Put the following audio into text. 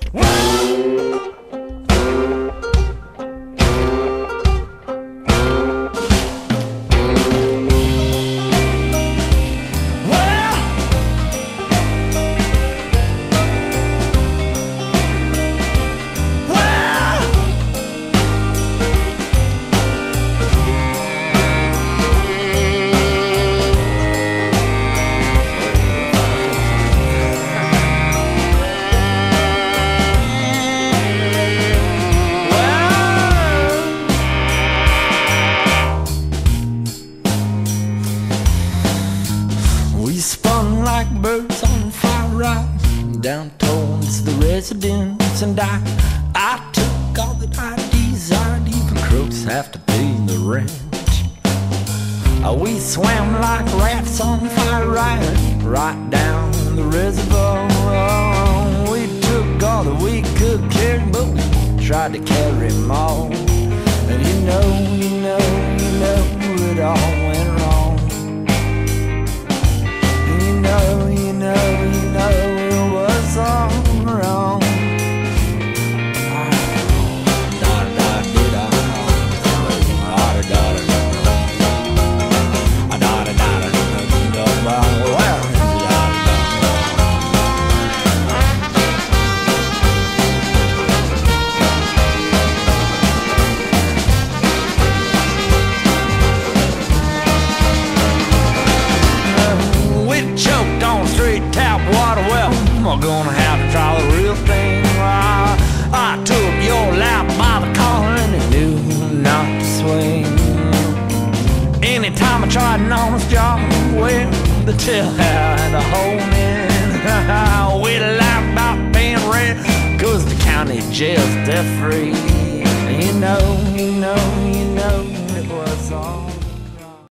We spun like birds on fire right down towards the residence, and I took all that I desired. Even crooks have to pay the rent. We swam like rats on fire right down the reservoir. We took all that we could carry, but we tried to carry them all. And you know it all went wrong. You know it was all wrong. I'm gonna have to try the real thing. I took your lap by the collar and it knew not to swing. Anytime I tried an honest job, well, the tail had a hole in. We laughed about paying rent, cause the county jail's debt free. You know it was all